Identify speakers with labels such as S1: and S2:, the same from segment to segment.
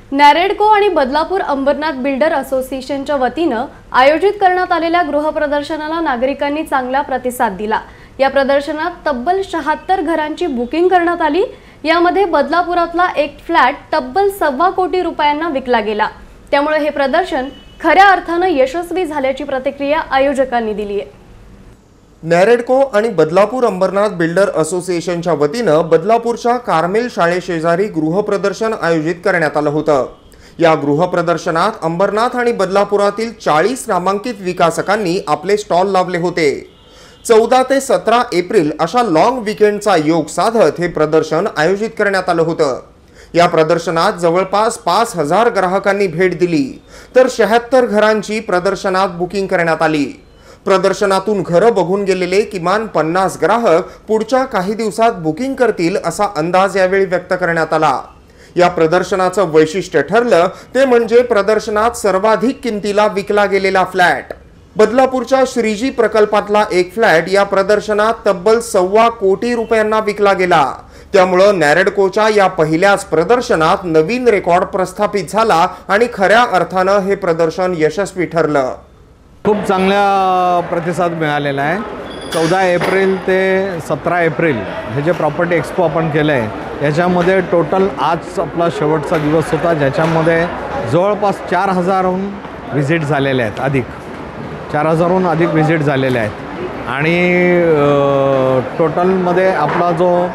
S1: नॅरेडको आणि बदलापूर अंबरनाथ बिल्डर असोसिएशनच्या वतीनं आयोजित करण्यात आलेल्या गृहप्रदर्शनाला नागरिकांनी चांगला प्रतिसाद दिला। या प्रदर्शनात तब्बल 76 घरांची बुकिंग करण्यात आली। यामध्ये बदलापुरातला एक फ्लॅट तब्बल 1.25 कोटी रुपयांना विकला गेला। त्यामुळे हे प्रदर्शन खऱ्या अर्थानं यशस्वी झाल्याची प्रतिक्रिया आयोजकांनी दिली आहे।
S2: नॅरेडको आणि बदलापूर अंबरनाथ बिल्डर असोसिएशनच्या वतीनं बदलापूरच्या कार्मेल शाळेशेजारी गृहप्रदर्शन आयोजित करण्यात आलं होतं। या गृहप्रदर्शनात अंबरनाथ आणि बदलापुरातील 40 नामांकित विकासकांनी आपले स्टॉल लावले होते। 14 ते 17 एप्रिल अशा लॉंग वीकेंडचा योग साधत हे प्रदर्शन आयोजित करण्यात आलं होतं। या प्रदर्शनात जवळपास 5000 ग्राहकांनी भेट दिली, तर 76 घरांची प्रदर्शनात बुकिंग करण्यात आली। प्रदर्शनातून घरं बघून गेलेले किमान 50 ग्राहक पुढच्या काही दिवसात बुकिंग करतील असा अंदाज यावेळी व्यक्त करण्यात आला। या प्रदर्शनाचं वैशिष्ट्य ठरलं ते म्हणजे प्रदर्शनात सर्वाधिक किमतीला विकला गेलेला फ्लॅट। बदलापूरच्या श्रीजी प्रकल्पातला एक फ्लॅट या प्रदर्शनात तब्बल 1.25 कोटी रुपयांना विकला गेला। त्यामुळे नॅरेडकोच्या या पहिल्याच प्रदर्शनात नवीन रेकॉर्ड प्रस्थापित झाला आणि खऱ्या अर्थानं हे प्रदर्शन यशस्वी ठरलं।
S3: खूप चांगला प्रतिसाद मिळालेला आहे। 14 एप्रिल ते 17 एप्रिल हे जे प्रॉपर्टी एक्सपो आपण केलं आहे याच्यामध्ये टोटल आज आपला शेवटचा दिवस होता, ज्याच्यामध्ये जवळपास 4000हून व्हिजिट झालेले आहेत, अधिक 4000हून अधिक व्हिजिट झालेले आहेत। आणि टोटलमध्ये आपला जो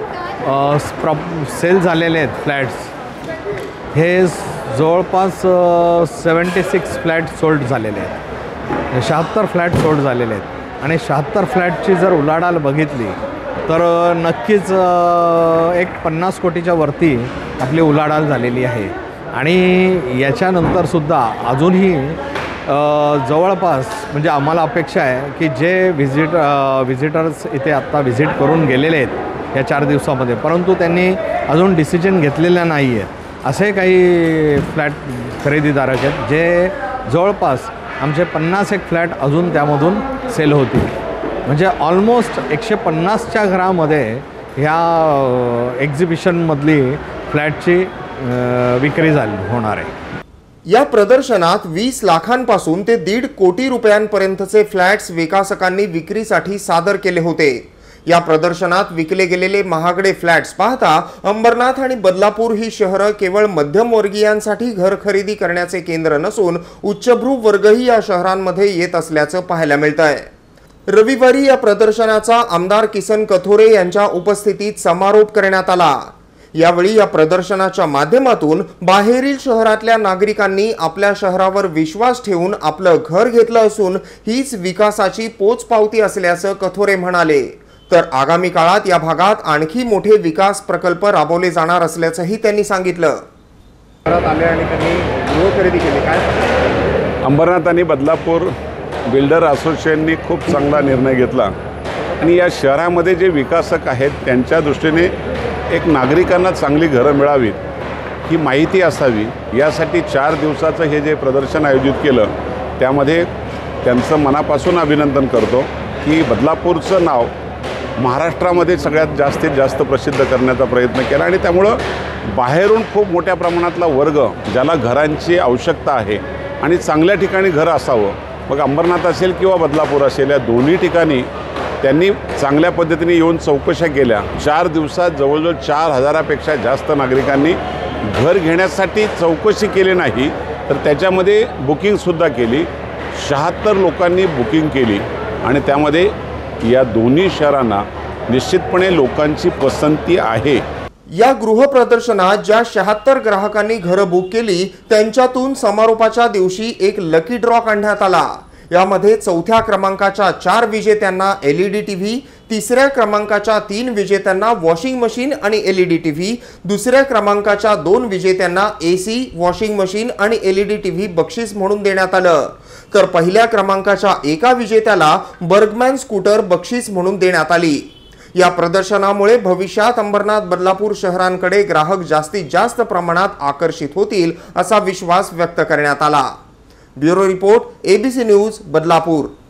S3: सेल झालेले आहेत फ्लॅट्स हे जवळपास 76 फ्लॅट सोल्ड झालेले आहेत। 76 फ्लॅट सोल्ड झालेले आहेत आणि 76 फ्लॅटची जर उलाढाल बघितली तर नक्कीच एक 50 कोटीच्या वरती आपली उलाढाल झालेली आहे। आणि याच्यानंतरसुद्धा अजूनही जवळपास म्हणजे आम्हाला अपेक्षा आहे की जे व्हिजिटर्स इथे आत्ता व्हिजिट करून गेलेले आहेत या 4 दिवसामध्ये, परंतु त्यांनी अजून डिसिजन घेतलेला नाही आहे, असे काही फ्लॅट खरेदीदारक आहेत जे जवळपास आमचे 51 फ्लॅट अजून त्यामधून सेल होतील। म्हणजे ऑलमोस्ट 150च्या घरामध्ये ह्या एक्झिबिशनमधली फ्लॅटची विक्री होणार आहे।
S2: या प्रदर्शनात 20 लाखांपासून ते 1.5 कोटी रुपयांपर्यंतचे फ्लॅट्स विकासकांनी विक्रीसाठी सादर केले होते। या प्रदर्शनात विकले गेलेले महागडे फ्लॅट्स पाहता अंबरनाथ आणि बदलापूर ही शहरं केवळ मध्यमवर्गीयांसाठी घर खरेदी करण्याचे केंद्र नसून उच्चभ्रू वर्गही या शहरांमध्ये येत असल्याचं पाहायला मिळतंय। रविवारी या प्रदर्शनाचा आमदार किसन कथोरे यांच्या उपस्थितीत समारोप करण्यात आला। यावेळी या प्रदर्शनाच्या माध्यमातून बाहेरील शहरातल्या नागरिकांनी आपल्या शहरावर विश्वास ठेवून आपलं घर घेतलं असून हीच विकासाची पोचपावती असल्याचं कथोरे म्हणाले। तर आगामी काळात या भागात आणखी मोठे विकास प्रकल्प राबवले जाणार असल्याचंही त्यांनी सांगितलं। आले आणि त्यांनी गृह खरेदी केली काय?
S4: अंबरनाथ आणि बदलापूर बिल्डर असोसिएशननी खूप चांगला निर्णय घेतला आणि या शहरामध्ये जे विकासक आहेत त्यांच्या दृष्टीने एक नागरिकांना चांगली घरं मिळावीत ही माहिती असावी यासाठी 4 दिवसाचं हे जे प्रदर्शन आयोजित केलं त्यामध्ये त्यांचं मनापासून अभिनंदन करतो की बदलापूरचं नाव महाराष्ट्रामध्ये सगळ्यात जास्तीत जास्त प्रसिद्ध करण्याचा प्रयत्न केला आणि त्यामुळं बाहेरून खूप मोठ्या प्रमाणातला वर्ग ज्याला घरांची आवश्यकता आहे आणि चांगल्या ठिकाणी घर असावं, मग अंबरनाथ असेल किंवा बदलापूर असेल या दोन्ही ठिकाणी त्यांनी चांगल्या पद्धतीने येऊन चौकशा केल्या। 4 दिवसात जवळजवळ 4000पेक्षा जास्त नागरिकांनी घर घेण्यासाठी चौकशी केली नाही तर त्याच्यामध्ये बुकिंगसुद्धा केली। 76 लोकांनी बुकिंग केली आणि त्यामध्ये या दोन्ही शहरांना निश्चितपणे लोकांची पसंती आहे।
S2: या गृह प्रदर्शनात ज्या 76 ग्राहकांनी घरं बुक केली त्यांच्यातून समारोपाच्या दिवशी एक लकी ड्रॉ काढण्यात आला। यामध्ये 4थ्या क्रमांकाच्या 4 विजेत्यांना LED टीव्ही, 3ऱ्या क्रमांकाच्या 3 विजेत्यांना वॉशिंग मशीन आणि LED टीव्ही, 2ऱ्या क्रमांकाच्या 2 विजेत्यांना AC, वॉशिंग मशीन आणि LED टीव्ही बक्षीस म्हणून देण्यात आलं। तर पहिल्या क्रमांकाच्या एका विजेत्याला बर्गमॅन स्कूटर बक्षीस म्हणून देण्यात आली। या प्रदर्शनामुळे भविष्यात अंबरनाथ बदलापूर शहरांकडे ग्राहक जास्तीत जास्त प्रमाणात आकर्षित होतील असा विश्वास व्यक्त करण्यात आला। Bureau report ABC news Badlapur.